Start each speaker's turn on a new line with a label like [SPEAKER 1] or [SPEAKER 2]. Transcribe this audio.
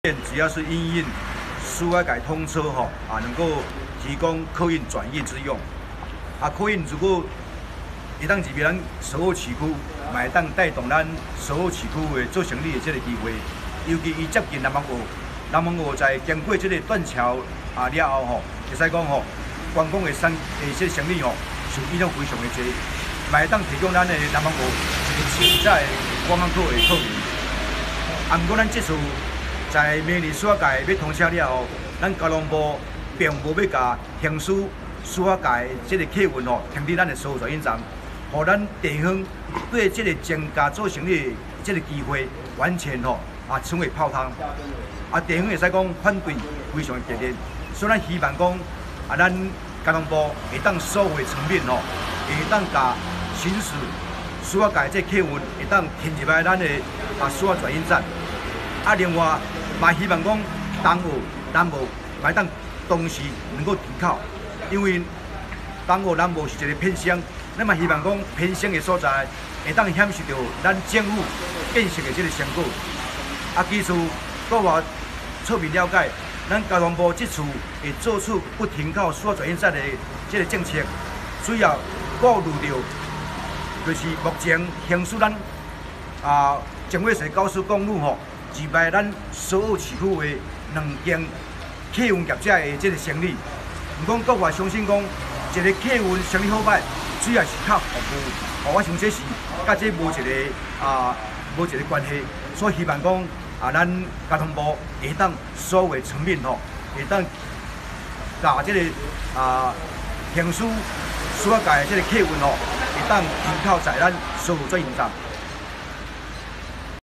[SPEAKER 1] 只要是因应苏花改通车能够提供客运转运之用。客运如果会当入去咱首尔市区，嘛会当带动咱首尔市区的做生意的这个机会。尤其伊接近南门河，南门河在经过这个断桥了后会使讲观光的这个生意受影响非常的多，嘛会当提供咱的南门河一个潜在的观光客的客源。毋过咱这次在明年苏花界要通车了后，咱交通部并无要甲行驶苏花界这个客运停伫咱的所有转运站，互咱地方对这个增加做生意的这个机会完全成为泡汤。地方会使讲反对非常激烈，所以咱希望讲咱交通部会当所有的层面会当甲行驶苏花界这客运会当停入来咱的苏花转运站。另外嘛希望讲东澳、南澳嘛会当同时能够停靠，因为东澳、南澳是一个偏乡，咱嘛希望讲偏乡的所在会当享受到咱政府建设的这个成果。其次，搁我侧面了解，咱交通部这次会做出不停靠苏花转运站的这个政策，主要顾虑到就是目前行驶咱前尾线高速公路击败咱所有市区的2间客运业者的这个生意。毋过，国外相信讲，一个客运生意好歹，主要是靠服务。我想这是甲这无一个关系，所以希望讲咱交通部会当所有的层面会当甲这个行驶苏花界的这个客运会当停靠在咱所有转运站。